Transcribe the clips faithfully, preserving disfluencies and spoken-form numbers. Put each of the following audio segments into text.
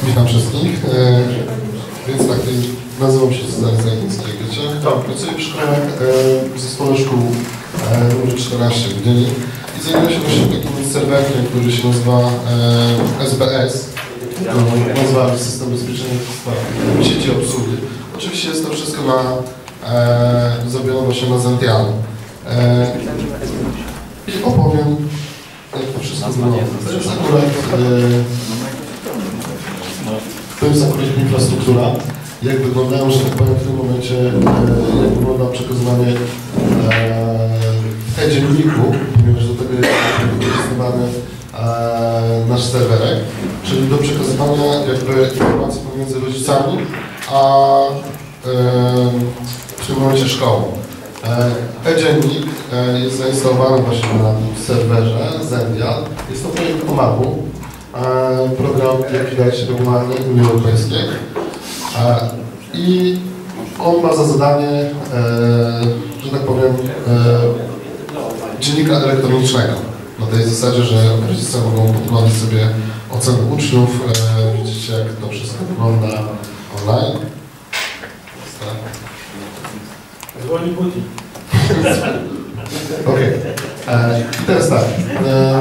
Witam wszystkich. E, więc tak, nazywam się Cezary Zajnicki, jak wiecie. Pracuję w szkole, e, w zespole szkół e, numer czternaście w Gdyni i zajmuję się właśnie takim serwerkiem, który się nazywa e, S B S. Nazywa System Bezpieczeństwa Sieci Obsługi. Oczywiście jest to wszystko na, e, zrobione właśnie na Zendialu. E, I opowiem, jak to wszystko wygląda. To jest akurat, e, to jest akurat infrastruktura. Jak wyglądają, że tak powiem, w tym momencie, e, jak wygląda przekazywanie e, e-dzienniku, ponieważ do tego jest wykorzystywany e, nasz serwerek, czyli do przekazywania jakby informacji pomiędzy rodzicami, a e, w tym momencie szkołą. E-dziennik e, jest zainstalowany właśnie na tym serwerze Zendial. Jest to projekt O M A P-u, e, program, jak widać, regularny Unii Europejskiej. E, I on ma za zadanie, e, że tak powiem, e, dziennika elektronicznego. Na tej zasadzie, że rodzice mogą podglądać sobie oceny uczniów. E, widzicie, jak to wszystko wygląda online. Dzwoni Putin. Okej. Okay. I teraz tak. E,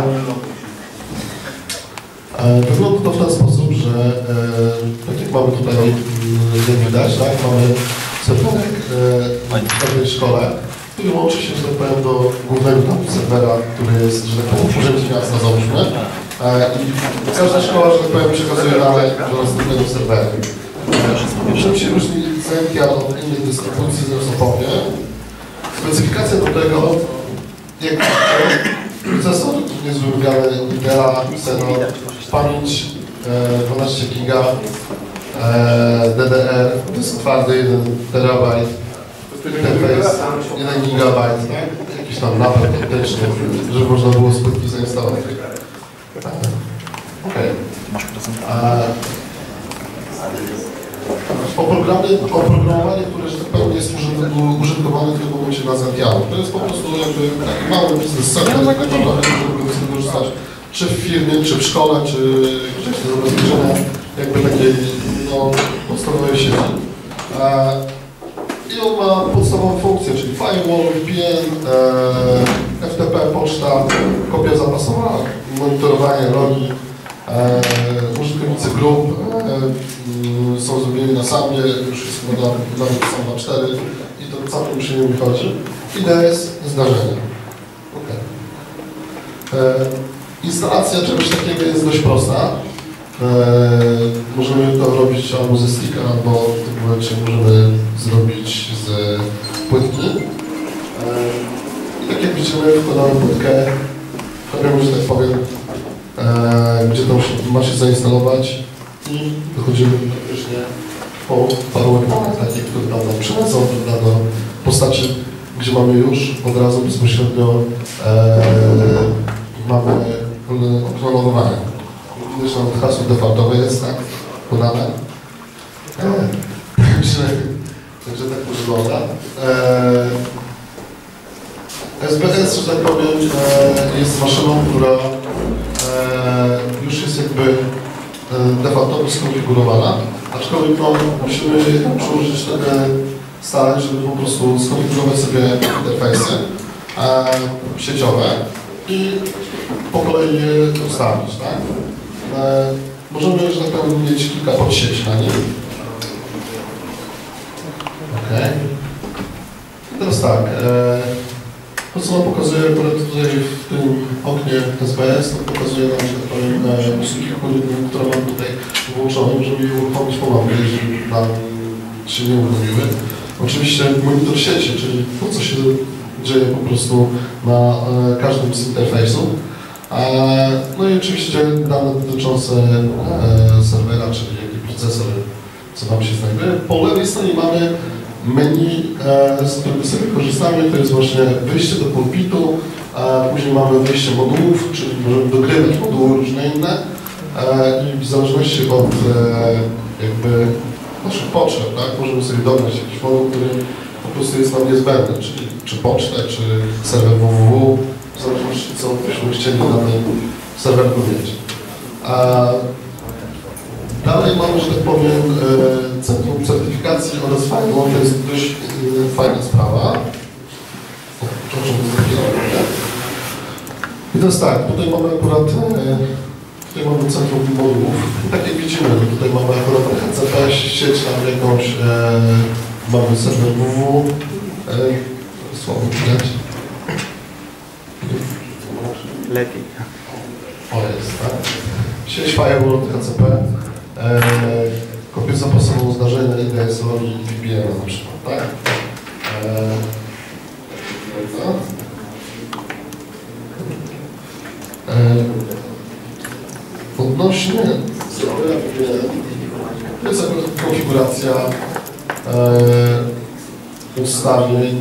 e, wygląda to w ten sposób, że e, tak jak mamy tutaj, jak widać, tak, mamy serwerek e, w pewnej szkole, który łączy się, że tak powiem, do głównego tam serwera, który jest, że tak powiem, w urzędzie miasta, załóżmy. E, I każda szkoła, że tak powiem, przekazuje dalej do następnego serwera. E, czym się różni Zendial od innych dystrybucji, zaraz opowiem. Specyfikacja do tego, jak procesor niezły wymiany Intela, Xenon, pamięć e, dwanaście giga, e, D D R, dysk twardy jeden terabajt, interfejs jeden gigabajt, tak? Jakiś tam napęd optyczny, żeby można było spółki zainstalować. Okej. Oprogramowanie, które, że tak powiem, jest użytkowane w tym momencie na Zendialu. To jest po prostu jakby taki mały biznes serwer, tak naprawdę, żeby go wykorzystać czy w firmie, czy w szkole, czy gdzieś do zabezpieczenia jakby takiej no, podstawowej sieci. E, I on ma podstawową funkcję, czyli firewall, V P N, e, F T P, poczta, kopia zapasowa, monitorowanie logi. E, użytkownicy grup e, są zrobieni na samie, już jest chyba nawet sam na cztery i to całkiem przyjemnie chodzi. Idea jest zdarzenie. Okay. E, instalacja czegoś takiego jest dość prosta. E, możemy to robić albo ze sticka, albo w tym momencie możemy zrobić z płytki. E, I tak jak widzimy, wkładamy płytkę, wkładamy, że tak powiem, E, gdzie tam się, ma się zainstalować i dochodzimy praktycznie po paru ekranach takich, które tam nam przylecą do postaci, gdzie mamy już od razu bezpośrednio e, mamy klonowanie. Gdyż nam hasło defaultowe jest tak podane. E, także, także tak to wygląda. E, S B S, że tak powiem, e, jest maszyną, która już jest jakby defaultowo skonfigurowana, aczkolwiek no, musimy przyłożyć tyle starań, żeby po prostu skonfigurować sobie interfejsy e, sieciowe i po kolei je ustawić, tak? E, możemy, że tak powiem, mieć kilka podsieci na nim. Ok. I teraz tak. E, To, co nam pokazuje akurat tutaj w tym oknie S B S, to pokazuje nam, że tak powiem, usługi, które mam tutaj włączone, możemy je uruchomić ponownie, jeżeli nam się nie uruchomiły. Oczywiście monitor sieci, czyli to, co się dzieje po prostu na e, każdym z interfejsów. E, no i oczywiście dane dotyczące e, serwera, czyli jaki procesor, co tam się znajduje. Po lewej stronie mamy menu, e, z którego sobie korzystamy, to jest właśnie wyjście do pulpitu, e, później mamy wyjście modułów, czyli możemy dogrywać moduły różne inne e, i w zależności od e, jakby naszych potrzeb, tak, możemy sobie dograć jakiś moduł, który po prostu jest nam niezbędny, czyli czy pocztę, czy serwer www, w zależności co byśmy chcieli na tym serwerku mieć. E, Dalej mamy, że tak powiem, Centrum Certyfikacji oraz Fajną. To jest dość fajna sprawa. I to jest tak, tutaj mamy akurat, tutaj mamy Centrum Modułów. I tak jak widzimy, no tutaj mamy akurat H C P, sieć tam jakąś, e, mamy serwer www. E, słabo widać. Lepiej. O, jest, tak. Sieć Firewall H C P. E, kopię zapasową zdarzenia I D S O i V P N na przykład, tak? E, no. e, odnośnie serwera V P N, to jest konfiguracja e, ustawień.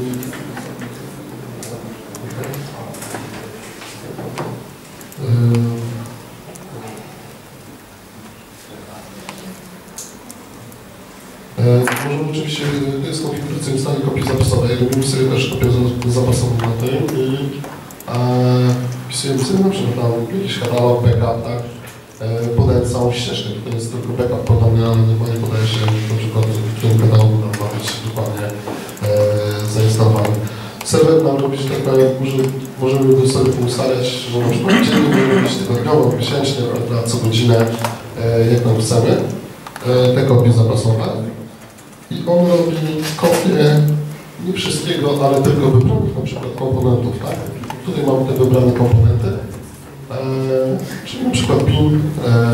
Możemy oczywiście, to jest konfiguracja ustawień kopii zapasowej, robimy sobie też kopię zapasową na tym i e, wpisujemy sobie na przykład tam jakiś katalog, backup, tak? E, podaję całą ścieżkę, to jest tylko backup podany, ale dokładnie podaje się na przykład w którym katalogu tam ma być dokładnie e, zainstalowany. Serwer nam robi, że tak powiem, możemy, możemy go sobie ustalać, że na przykład dziennie możemy robić tygodniowo, miesięcznie, prawda, co godzinę, e, jak nam chcemy, e, te kopie zapasowe. I on robi kopię nie wszystkiego, ale tylko wybranych na przykład komponentów, tak? Tutaj mamy te wybrane komponenty, e, czyli na przykład bin,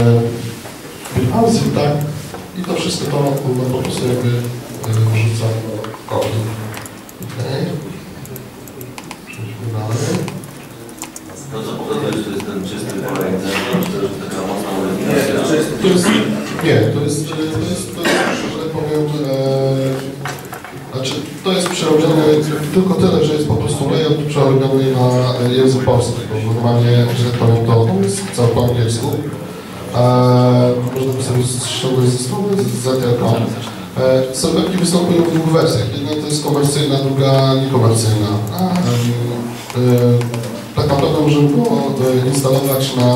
e, bin ansi, tak? I to wszystko to on po prostu jakby e, wrzuca do kopii. Okay. Przejdźmy dalej. To co pokazałeś, to jest ten czysty projekt, czy to jest taka mocna modyfikacja? To jest, nie, to jest, to jest, to jest, że tak powiem, e, znaczy to jest przerobione tylko tyle, że jest po prostu layout przerobiony na język polski, bo normalnie, że tak powiem, to jest cały po angielsku. E, można by sobie ściągnąć ze strony z Z L kropka com. E, serwerki występują w dwóch wersjach. Jedna to jest komercyjna, druga niekomercyjna. E, e, tak naprawdę możemy go instalować na,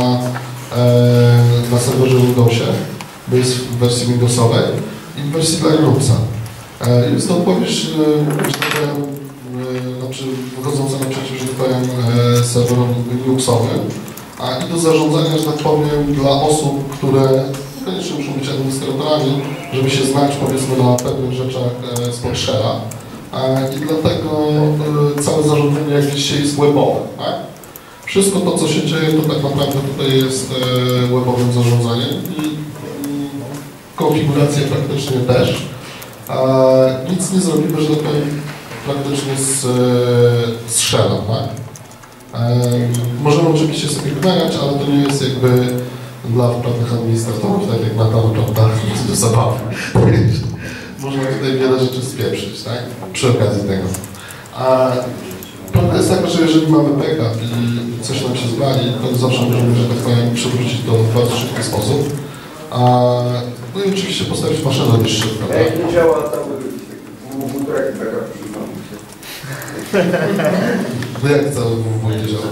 e, na serwerze Windowsie, bo jest w wersji Windowsowej i w wersji dla Linuxa. E, jest to odpowiedź, e, że tak powiem, e, znaczy wychodząca naprzeciw, że tak powiem, e, serwerom Linuxowym, a i do zarządzania, że tak powiem, dla osób, które koniecznie muszą być administratorami, żeby się znać, powiedzmy, na pewnych rzeczach e, spod shell'a. I dlatego e, całe zarządzanie jak dzisiaj jest webowe, tak? Wszystko to, co się dzieje, to tak naprawdę tutaj jest e, webowym zarządzaniem i mm, konfiguracja praktycznie też. E, nic nie zrobimy, że tak powiem, praktycznie z, e, z shell'a, tak? E, możemy oczywiście sobie gnaniać, ale to nie jest jakby dla wprawnych administratorów, tak jak na to, prawda, do zabawy. Można tutaj wiele rzeczy spieprzyć, tak? Przy okazji tego. A prawda jest taka, że jeżeli mamy backup i coś nam się zwali, to zawsze możemy, że tak powiem, przywrócić to w bardzo szybki sposób. A, no i oczywiście postawić maszynę dość szybko. A jak nie działa, tam mógł taki backup przyjmał. No jak to w wujnie działa?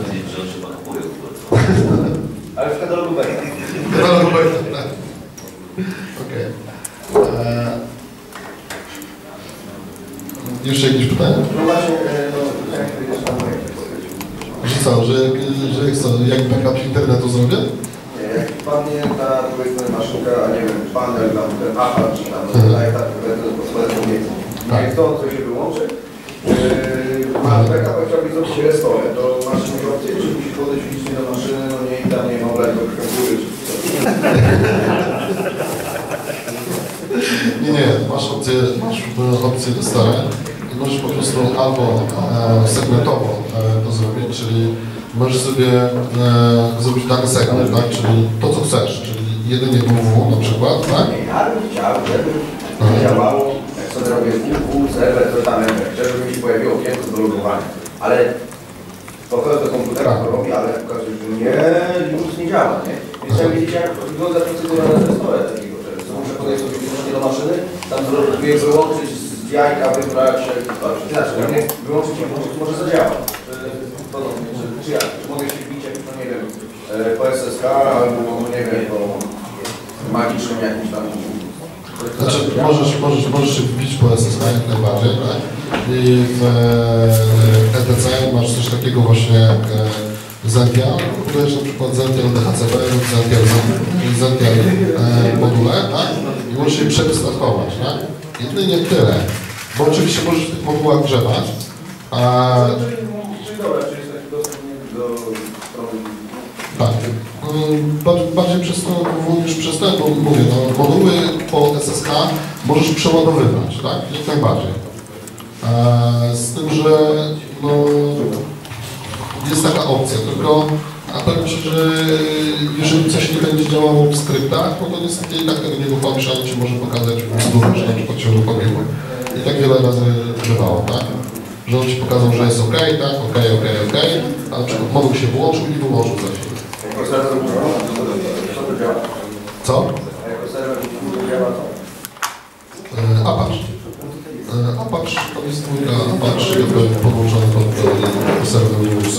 Ale w katalogu backup. W katalogu backup, tak. Okej. Jeszcze jakieś pytania? No właśnie, no jak to jest tam backup? Że co, że, że jak, co, jak backup internetu zrobię? Nie, jak padnie ta, powiedzmy, maszynka, a nie wiem, panel, tam ten aparat, czy tam na etapie, to pod swoją miejsce. Jak to, co się wyłączy, yy, ma backup, jak trzeba zrobić restore, to masz opcję, czy musisz podejść fizycznie do maszyny, no nie i tam nie ma oblego góry, czy coś. Nie, nie, masz opcję, masz opcję restore i możesz po prostu albo e, segmentowo e, to zrobić, czyli możesz sobie e, zrobić dany segment, tak, czyli to co chcesz, czyli jedynie www na przykład, tak? Nie, ja bym chciał, żeby działało, jak sobie robię www, serwer, to tam chcę, żeby mi się pojawiło okienko do logowania, ale pochodzę do komputera, to robi, ale okazuje się, że nie, już nie działa, nie? Więc chciałem wiedzieć, jak wygląda procedura na restore takiego, że muszę podejść sobie fizycznie do maszyny, tam zrobię wyłączyć z jajka, wybrać, znaczy, nie, wyłączyć i włączyć może zadziała. Podobnie, czy, czy jak, czy mogę się wbić, jak to nie wiem, po S S K albo nie wiem, po magicznym jakimś tam... Znaczy, możesz, możesz, możesz się wbić po S S H jak najbardziej, tak? I w E T C masz coś takiego właśnie jak Zentia, budujesz na przykład Zentia D H C P lub Zentia, Zentia e, module, tak? I możesz je przewystartować, tak? Jedynie tyle. Bo oczywiście możesz w tych modułach grzebać. A... Tak. Bardziej przez to, niż przez to, bo mówię, no, moduły po S S H możesz przeładowywać, tak? Jak najbardziej. E, z tym, że no, jest taka opcja, tylko a powiem Ci, że jeżeli coś nie będzie działało w skryptach, no to niestety i tak tego nie uruchomisz, ale Ci może pokazać w dół, że na przykład się uruchomiło. I tak wiele razy bywało, tak? Że on Ci pokazał, że jest OK, tak, OK, OK, OK, a na przykład moduł się włączył i wyłączył za chwilę. Co? E, Apache. E, Apache to jest dwójka, Apache jakby podłączony pod serwer Linux.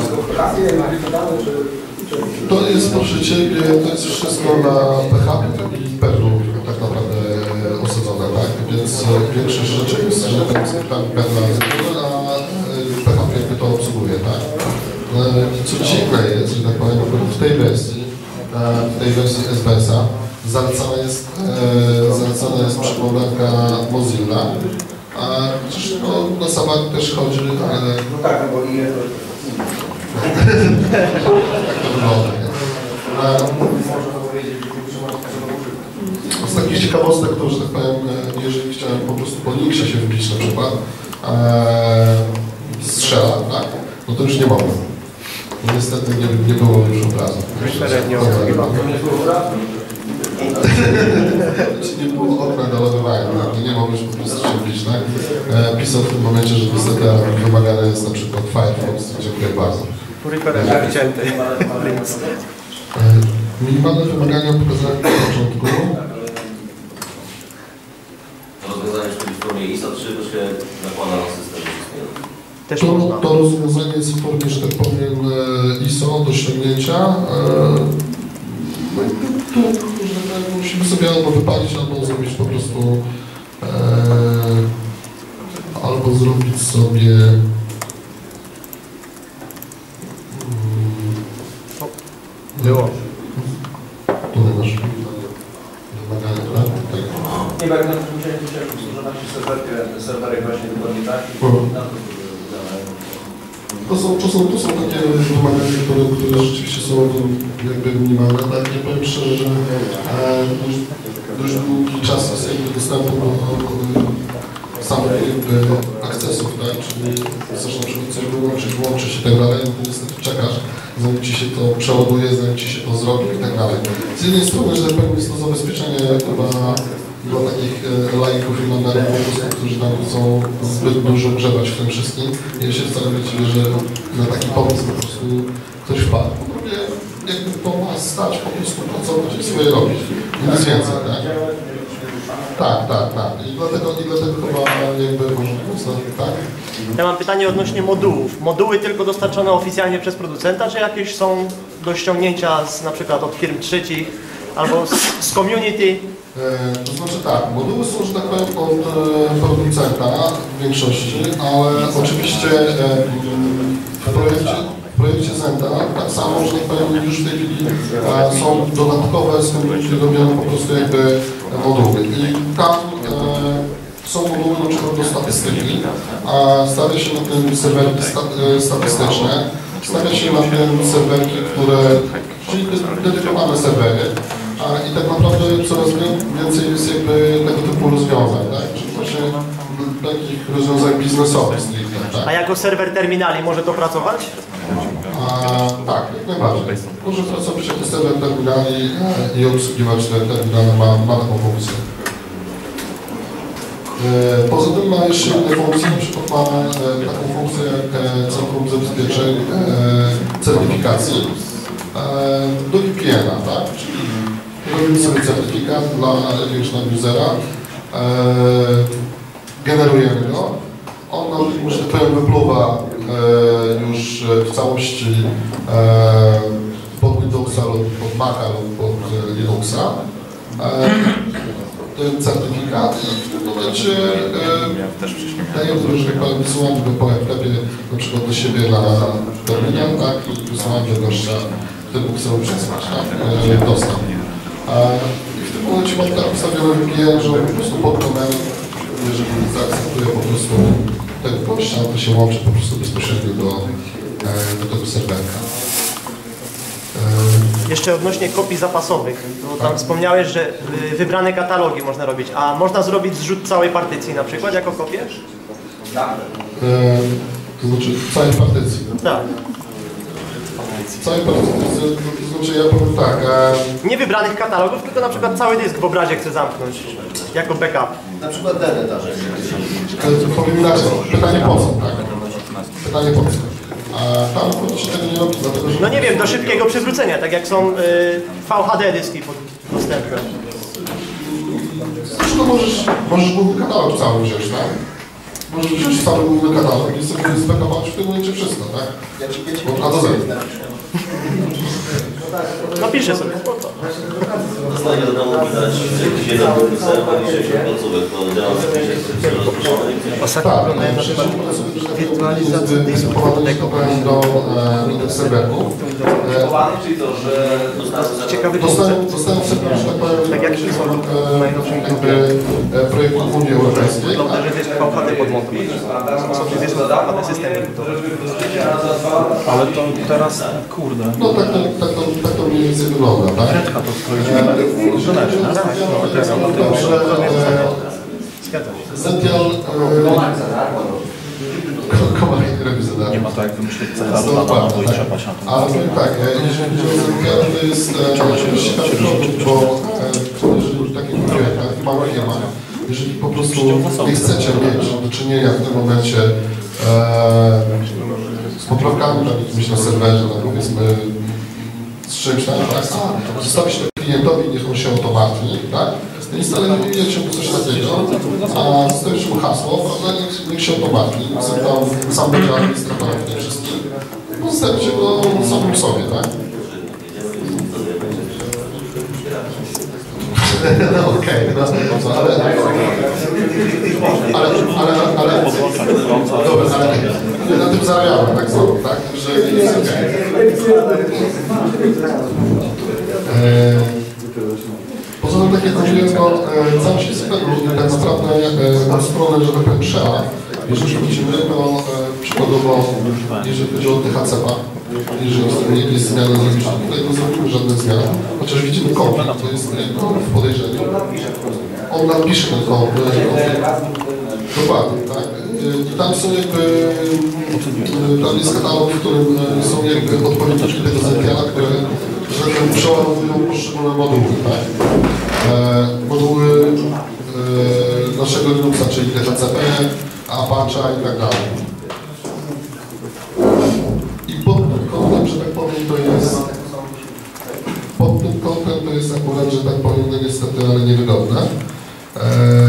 To jest, proszę Ciebie, to jest wszystko na P H P i Perlu tak naprawdę osadzone, tak? Więc większość rzeczy jest, że tam skryptami Perla, a P H P jakby to obsługuje, tak? Co dziwne jest, że tak powiem, w tej wersji, w tej wersji S B S a zalecana jest, zalecana jest przeglądarka Mozilla, a chociaż no, na Safari też chodzi, ale... No tak, no bo i jest tak to wygląda, nie? Z takich ciekawostek, to, że tak powiem, jeżeli chciałem po prostu po Linuxie się wbić na przykład, strzela, tak? No to już nie mogłem. Niestety nie, nie było już obrazu. Nie było okna do logowania, tak? Nie mogłeś po prostu się wbić, tak? E, pisał w tym momencie, że niestety wymagane jest na przykład Firefox. Dziękuję bardzo. Puriferem wycięty. E, minimalne wymagania pokazałem na początku. Rozwiązanie szkodzi w formie I S O, czy to się nakłada na system? Też To, można. to rozwiązanie jest w formie, że tak powiem, I S O do ściągnięcia. No i tu, że tak powiem, musimy sobie albo wypalić, albo zrobić po prostu e, albo zrobić sobie Było. tutaj masz wymagania, tak? Tak. Nie, bo jak na tym musiałem musiałem że na serwerkę, serwerek właśnie dokładnie tak i Mhm. na to To są, to są, to są takie wymagania, które, które rzeczywiście są jakby minimalne, tak? Nie powiem szczerze, że e, dość, dość długi czas jest jakby dostępu do e, samych jakby akcesów, tak? Czyli chcesz na przykład coś wyłączyć, włączyć i tak dalej, no to niestety czekasz, zanim Ci się to przeładuje, zanim Ci się to zrobi i tak dalej. Z jednej strony, że tak powiem, jest to zabezpieczenie chyba dla takich e, laików i mandarynów, którzy tam chcą zbyt dużo grzebać w tym wszystkim. Ja się wcale nie dziwię, że na taki pomysł po prostu ktoś wpadł. Po drugie, jakby to ma stać po prostu pracować i swoje robić. Nic więcej, tak? Tak, tak, tak. I dlatego, i dlatego chyba jakby może tak? Ja mam pytanie odnośnie modułów. Moduły tylko dostarczone oficjalnie przez producenta, czy jakieś są do ściągnięcia z, na przykład od firm trzecich albo z, z community? E, to znaczy tak, moduły są, że tak powiem, od e, producenta w większości, ale oczywiście e, w projekcie, w projekcie Zenta tak samo, że tak powiem, już w tej chwili e, są dodatkowe z community robione po prostu jakby moduły. I tam e, są moduły na przykład do statystyki, a stawia się na tym serwerki sta, e, statystyczne, stawia się na tym serwerki, które, czyli dedykowane serwery. A, I tak naprawdę coraz więcej jest jakby tego typu rozwiązań, tak? Czyli właśnie takich rozwiązań biznesowych stricte, tak? A jako serwer terminali może to pracować? A, tak, jak najbardziej. Może pracować jako serwer terminali i obsługiwać te terminale, ma, ma taką funkcję. E, poza tym ma jeszcze inne funkcje, na przykład ma e, taką funkcję jak e, Centrum Zabezpieczeń e, Certyfikacji e, do V P N a, tak? Czyli robimy sobie certyfikat dla jakiegoś usera, e, generujemy go, on nam, że tak powiem, wypluwa e, już w całości e, pod Windowsa lub pod Maca lub pod Linuxa ten certyfikat i w tym momencie daję, że tak powiem, wysyłam go po wlepie na przykład do siebie na terminal, tak, i wysyłam do gościa, który mógł sobie przesłać, tak, dostęp. I w tym momencie mam tak ustawione V P N, że po prostu pod komendą, jeżeli zaakceptuję po prostu tego gościa, to się łączy po prostu bezpośrednio do, do tego serwerka. Jeszcze odnośnie kopii zapasowych, to tam wspomniałeś, że wybrane katalogi można robić, a można zrobić zrzut całej partycji na przykład jako kopię? To znaczy całej partycji. Tak. Całej partycji, to znaczy ja powiem tak. Nie wybranych katalogów, tylko na przykład cały dysk w obrazie chcę zamknąć jako backup. Na przykład D N E darze. Powiem inaczej, pytanie po co, tak? Pytanie po co? A tam się tego nie robi, dlatego że... No nie wiem, do szybkiego przywrócenia, tak jak są y, V H D dyski dostępne. Zresztą możesz, możesz główny katalog cały wziąć, tak? Możesz wziąć cały główny katalog i sobie zbackować w tym momencie wszystko, tak? Od A do Z. No piszę sobie. Zostanie do domu widać jakiś jeden serwer i sześć placówek, to działa w jakiejś instytucji rozproszonej. Ostatnio Tak, oglądałem na przykład wirtualizację dysku do, do tych serwerków. Czyli to, że Ciekawy Dostałem, koncept. dostałem serwer, że tak powiem, Tak jak się w najnowszym jakby projektu Unii Europejskiej. Wygląda, że dysk V H D podmontowany. Osobny dysk V H D system komputerowy. Ale to teraz, kurde, No tak to, tak to, tak to mniej więcej wygląda, tak? Redka to skroiliśmy na żoneczkę. Zgadza się. Zential komary rewizjonalne. Nie ma tak jak wymyślić cecharu na nowo i trzeba się na to. Ale powiem tak, jeżeli chodzi o Zential, to jest ciekawy produkt, bo jeżeli takie projektach w małych firmach, jeżeli po prostu nie chcecie mieć do czynienia w tym momencie z poprawkami na jakimś na serwerze, na powiedzmy z czymś tam, tak? A zostawić to klientowi, niech on się o to martwi, tak? Instalujecie mu coś takiego, a zostawisz mu hasło, prawda? Niech, niech się o to martwi, sobie tam sam będzie administratorem w tym wszystkim. Pozostawicie go samym sobie, tak? No okej, okay, no, ale, ale, ale, ale, ale, dobra, ale na tym zarabiałem, tak znowu, tak, że jest okej. Okay. Poza tym, tak jak mówiłem, no, cały się system tak naprawdę na stronę, że tak powiem, trzeba. Jeżeli widzimy, no przykładowo, jeżeli chodzi o T H C P A, jeżeli są jakieś zmiany zrobić, tutaj nie zrobimy żadnych zmian, chociaż widzimy konflikt, to jest no, w podejrzeniu. On napisze ten konflikt, dokładnie, tak? I tam są jakby, tam jest katalog, w którym są jakby odpowiedniki tego Zentiala, które, że tak powiem, przeładowują poszczególne moduły, tak? E, moduły e, naszego Linuxa, czyli T H C P, Apache i tak dalej. I pod tym kątem, że tak powiem, to jest pod tym kątem to jest akurat, że tak powiem, no niestety, ale niewygodne. E,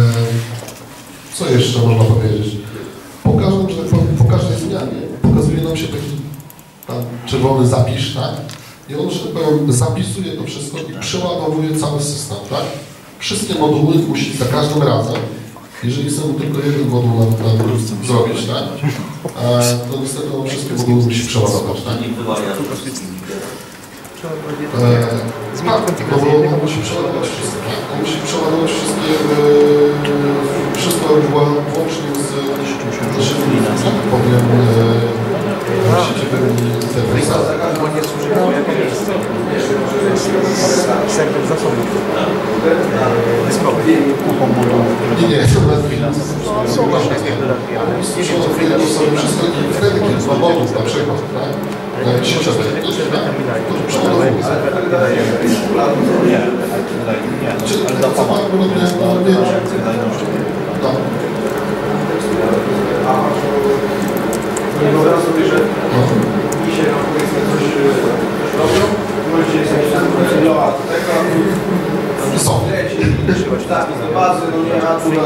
co jeszcze można powiedzieć? Po każdym, że tak powiem, po każdej zmianie pokazuje nam się taki tam czerwony zapisz, tak? I on, że tak powiem, zapisuje to wszystko i przeładowuje cały system, tak? Wszystkie moduły musi za każdym razem, jeżeli chcemy tylko jeden moduł nam, nam zrobić, tak? E, to niestety on wszystkie moduły musi przeładować, tak? E, tak, no bo on musi przeładować wszystko, tak? On musi przeładować wszystkie, e, wszystko włącznie z naszymi, tak powiem, e, sieciowymi serwisami. Nie służy jako miejsce. Serwer zasobów dyskowych. Nie, nie, to na są ważne. To są wszystko i wtedy, kiedy są modów na przykład, tak? Sieciowe, to przeładowuje. Nie, nie, Czyli ale co zapomnę. mamy robię, no. nie wyobrażam sobie, że dzisiaj powiedzmy coś robią, możecie sobie tam funkcjonować. Są. Tak, do bazy, no nie ma tu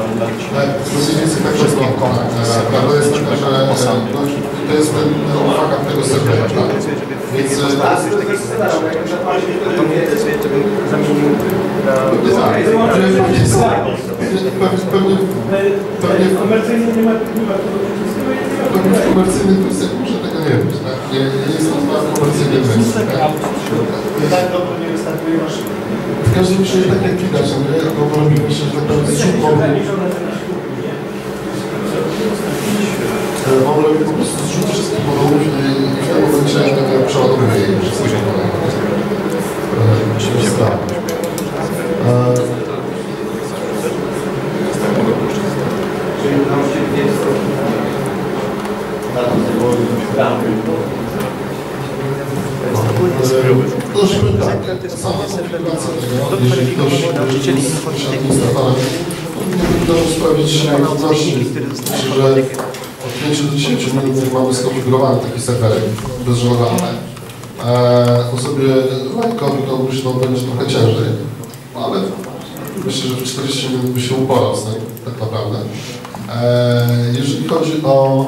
leci. Tak, to jest mniej więcej tak, że prawda jest taka, że no, to jest ten fakat tego serwera, tak? Więc Zamienił na... pewnie pewnie Komercyjnie nie ma... pewnie w komercyjnych kwestiach może tego nie być, tak? Nie, nie jest to na komercyjnym rynku, tak? Tak dobrze nie wystartuje maszyny. W każdym razie tak jak widać, no bo robimy się, że tak powiem, zrzut modułów. Mamy robić po prostu zrzut wszystkich modułów i w tym momencie przeładowuje je wszystkie moduły. Oczywiście tak. Czyli nam się jest To już tak, sama konfiguracja tego, jeżeli ktoś jest administratorem, powinien sprawić pewności, że od pięciu do dziesięciu minut mamy skonfigurowany taki serwerek bezżądany. Osobie lajkowi to myślą będzie trochę ciężej, ale myślę, że w czterdzieści minut by się uporał z tym, tak naprawdę. Jeżeli chodzi o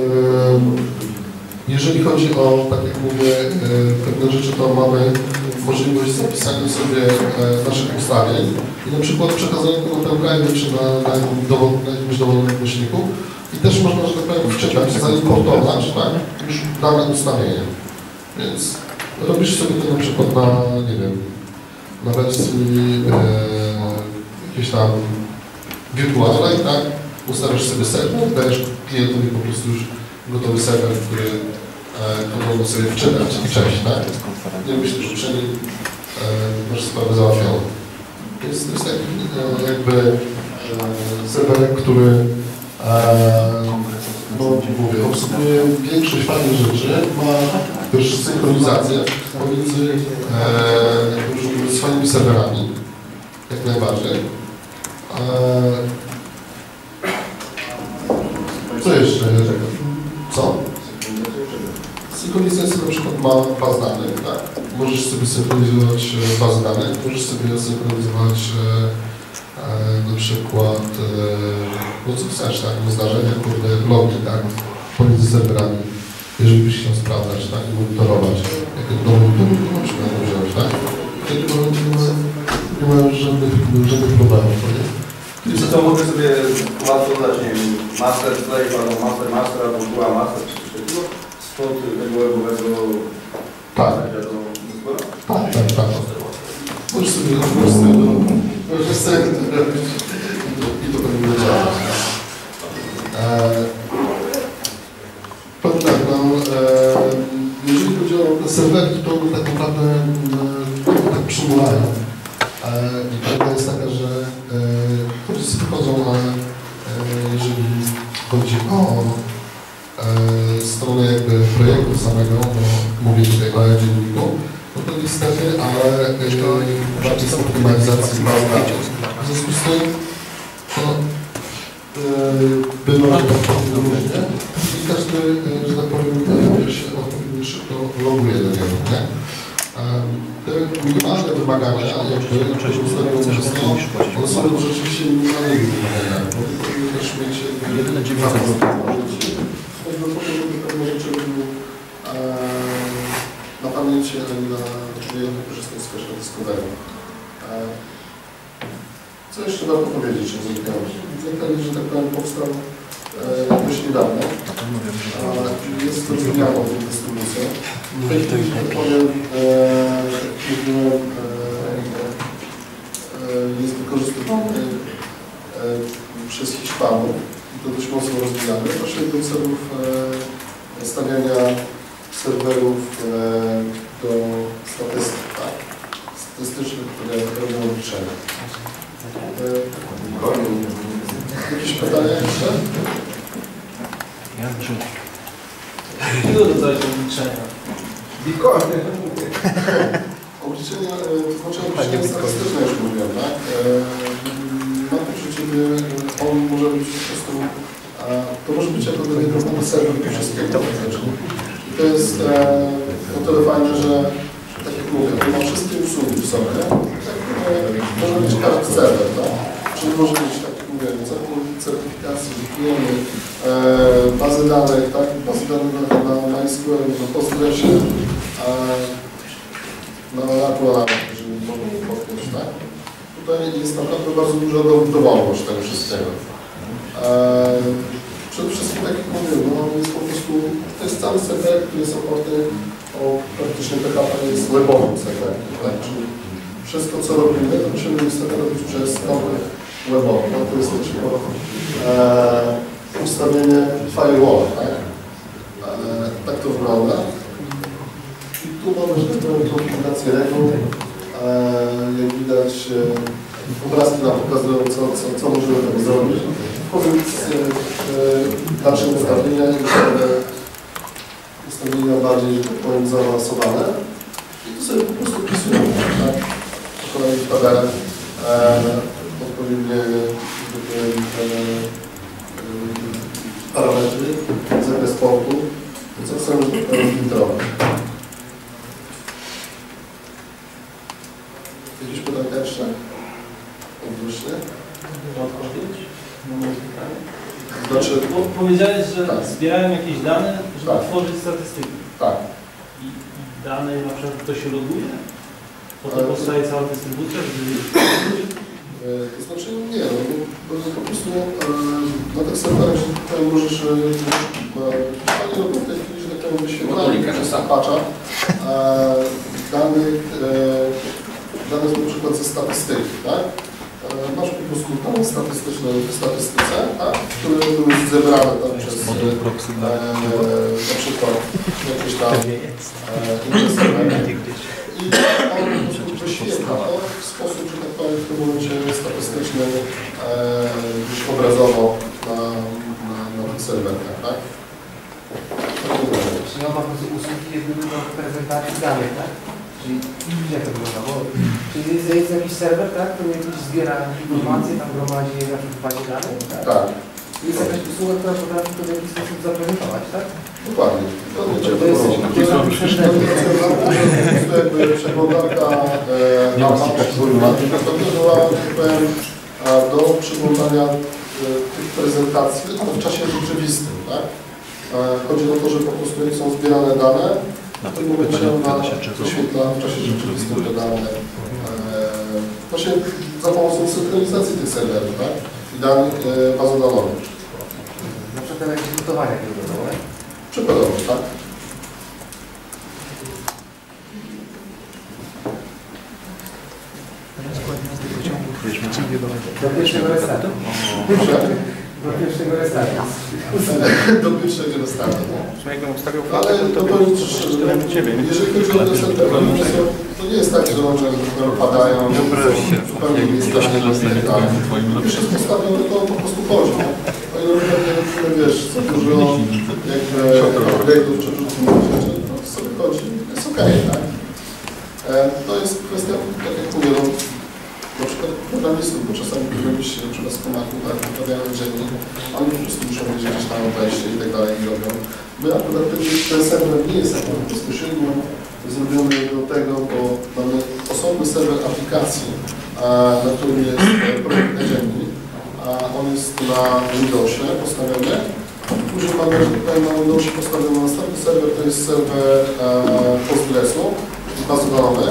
Jeżeli chodzi o, tak jak mówię, pewne rzeczy, to mamy możliwość zapisania sobie naszych ustawień i na przykład przekazania tego na pendrive czy na, na, dowod, na jakimś dowolnym nośniku i też można, że tak powiem, wczytać, zaimportować, tak, już dane ustawienie. Więc robisz sobie to na przykład na, nie wiem, na wersji e, jakiejś tam wirtualnej, tak, ustawiasz sobie serwer, dajesz klientowi po prostu już gotowy serwer, który e, mogą sobie wczytać i przejść, tak? Nie myślę, że przy nim e, masz sprawę załatwioną. Więc to jest taki e, jakby e, serwerek, który e, no, mówię, obsługuje większość fajnych rzeczy, ma też synchronizację pomiędzy e, swoimi serwerami, jak najbardziej. E, co jeszcze? Co? Synchronizacja na przykład ma baz danych, tak? Możesz sobie synchronizować bazę danych, możesz sobie synchronizować e, e, na przykład e, no co chcesz, tak? No zdarzenia, kurde, logi, tak? Pomiędzy serwerami, jeżeli byś chciał sprawdzać, tak? I monitorować, jakie dowód na przykład wziąć, tak? Wtedy nie ma, nie ma żadnych, żadnych problemów, nie? I co to mogę sobie łatwo dać, nie wiem, master slave albo master master albo była master czy coś takiego spod tego webowego tak. Tak, tak, tak. Możesz sobie możesz sobie to możesz sobie to robić i to powinno działać. Powiem tak, no, e, jeżeli chodzi o te serwerki, to one tak naprawdę e, tak przymulają. I prawda jest taka, że wszyscy wychodzą, ale jeżeli chodzi o e, stronę jakby projektu samego, bo mówię tutaj o dzienniku, no to niestety, ale bardziej z optymalizacji baz danych. W związku z tym, to bywa, że tak powiem, różnie i każdy, że tak powiem, się odpowiednio szybko loguje do niego, nie? Te minimalne wymagania, jakby ustawione wszystko, one są rzeczywiście minimalne wymagania, bo też mieć jedyne dziewięćset pewne rzeczy robił na pamięci, ale na klientu korzystał z cache'a dyskowego. Co jeszcze warto powiedzieć o Zentelli? Zentelli, że tak powiem, powstał dość niedawno. Jest to zmienianą dystrybucją. W tej chwili, że tak powiem, jest wykorzystywany przez Hiszpanów i to dość mocno rozwijany, właśnie do celów stawiania serwerów do statystyk, tak? statystycznych, które robią liczenia. Jakieś pytania jeszcze? Jak żyć? Jakiego rodzaju liczenia? Bitcoin. Obliczenia, to znaczy obliczenia statystyczne już mówiłem, tak? Ma poczucie, on może być po prostu, to może być jako dedykowany serwer do wszystkiego. To jest o tyle fajne, że tak jak mówię, to ma wszystkie usługi w sobie. Może być każdy serwer, tak? Czyli może być, tak jak mówię, mówiłem, certyfikacji, wypijemy e, bazy danych, tak? Bazy danych na, na MySQL, na Postgresie, e, na Oracle, jeżeli mogę podpiąć, tak? Tutaj jest naprawdę bardzo duża dowolność tego wszystkiego. E, przede wszystkim, tak jak mówiłem, no, jest po prostu, to jest cały serwer, który jest oparty o praktycznie P H P jest webowym serwerem, tak? Czyli wszystko, co robimy, to musimy niestety robić przez nowy webowy. No, to jest też e, ustawienie firewalla, tak? E, tak to wygląda. I tu mamy, że tak powiem, konfigurację reguł. E, jak widać, e, obrazki nam pokazują, co, co, co możemy tam zrobić. Wchodząc e, w dalsze ustawienia, ustawienia bardziej, że tak powiem, zaawansowane. I tu sobie po prostu wpisujemy, tak? Po kolei w tabelę e, odpowiednie e, e, parametry, zakres portu, co chcemy, że tak powiem, filtrować. Jakieś pytania jeszcze? Odnośnie? Znaczy, Bo powiedziałeś, że tak. zbierają jakieś dane, żeby Tak. tworzyć statystyki. tak. I, I dane na przykład to się loguje? Potem Ale- powstaje cała dystrybucja, żeby... E, To znaczy nie, no, bo, bo po prostu e, na tych serwerach, że tutaj możesz e, Pani robią w tej chwili, że tak powiem, wyświetlanie przez patcha e, danych, e, danych na przykład ze statystyki, tak? E, masz po prostu dane statystyczne w statystyce, tak? Które były zebrane tam przez e, na przykład jakieś tam e, inne serwery. I on po prostu wyświetla to w sposób, że tak powiem, w tym momencie statystyczny, e, już obrazowo na, na, na tych serwerach, tak? Czyli on ma po prostu usługi jak gdyby do prezentacji danych, tak? Czyli jak to wygląda? Bo, czyli jest, jest jakiś serwer, tak? Który jakiś zbiera informacje, tam gromadzi na przykład w bazie danych, tak? Tak, Jest jakaś usługa, która potrafi to w jakiś sposób zaprezentować, tak? dokładnie. Dokładnie cię To jest to to jest jakiś serwer. jakby przeglądarka e, na mapie to była, tak powiem, e, do przeglądania e, tych prezentacji, ale w czasie rzeczywistym, tak? E, chodzi o to, że po prostu jak są zbierane dane, w tym momencie ona wyświetla w czasie rzeczywistym te dane. E, właśnie za pomocą synchronizacji tych serwerów, tak? I danych e, bazodanowych. Na przykład jakieś gotowania jakiegoś, tak? Przykładowo, tak? Do pierwszego restartu. Do pierwszego restartu. Do pierwszego restartu. Jakbym ustawił Ale to powiem Ci szczerze, jeżeli chodzi o te serwery, to nie jest tak, że one padają, zupełnie nie straszne, że nie tak. Już jest postawione, to po prostu chodzi. O ile pewnie, wiesz, co dużo jakby upgrade'ów czy różnych rzeczy, no to sobie chodzi, jest okej, tak? E, To jest kwestia, tak jak mówię, no, na przykład programistów, bo czasami programiści na przykład z komatu, tak, wyprawiają dziennik, oni po prostu muszą mieć gdzieś tam wejście i tak dalej i robią. My akurat ten serwer nie jest akurat bezpośrednio zrobiony do tego, bo mamy osobny serwer aplikacji, na którym jest projekt na dziennik, a on jest na Windowsie postawiony. Później mamy, że tutaj na Windowsie postawiony następny serwer, to jest serwer Postgresu, bazodanowy.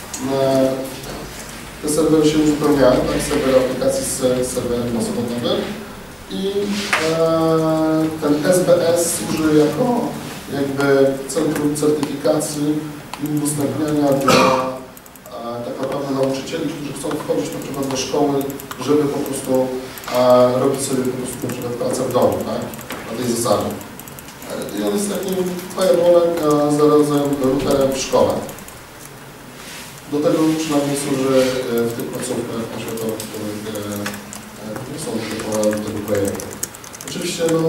Te serwery się uzupełniają, tak, serwer aplikacji z serwerem bazodanowym i e, ten S B S służy jako jakby centrum certyfikacji i udostępniania dla e, tak naprawdę nauczycieli, którzy chcą wchodzić na przykład do szkoły, żeby po prostu e, robić sobie po prostu na przykład pracę w domu, tak, na tej zasadzie. I on jest takim firewallem, e, zarazem routerem w szkole. Do tego przynajmniej służy w tych placówkach oświatowych, które są dedykowane do tego projektu. Oczywiście no,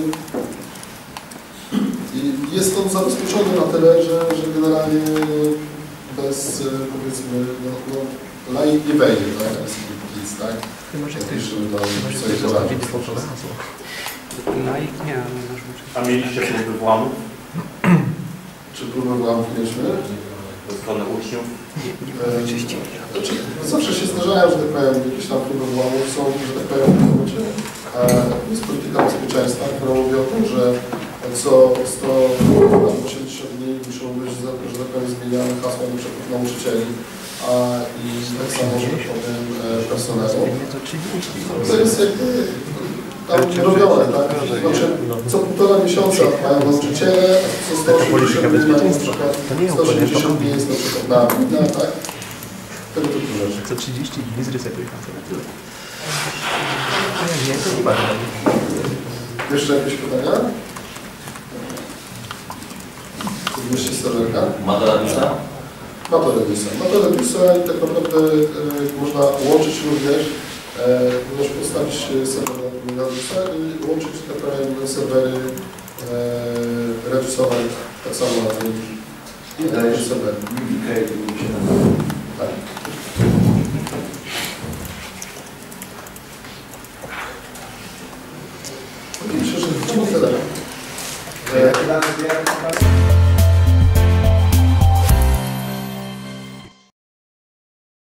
jest on zabezpieczony na tyle, że, że generalnie bez, powiedzmy, no, no, laik nie wejdzie, tak? Nic, tak? Żeby tam sobie poradzić. Laik nie, ale nasz A mieliście próby włamów? Czy próbę włamów mieliśmy? ze strony uczniów? Znaczy, zawsze się zdarzają, że tak powiem, jakieś tam próby włamów są, że tak powiem, w momencie, jest polityka bezpieczeństwa, która mówi o tym, że co sto osiemdziesiąt dni muszą być, że tak powiem, zmieniane hasła na przykład nauczycieli, a i tak samo, że tak powiem, personelu. To jest jakby tam robione, tak? Znaczy, co półtora miesiąca mają nauczyciele, co sto osiemdziesiąt dni mają na przykład, sto osiemdziesiąt dni jest na przykład na wina, tak? Tego typu rzeczy. Co trzydzieści dni zresetuj kasę na tyle. Nie, to nie bardzo. Jeszcze jakieś pytania? Jeszcze serwerka? Ma to Radiusa? Ma to Radiusa. Ma to Radiusa i tak naprawdę e, można łączyć również, e, również postawić serwer na Radiusa i łączyć tak powiem serwery e, Radiusowe tak samo na tym serwer. Tak. Myślę, że to tyle. Jakie dane zbierać?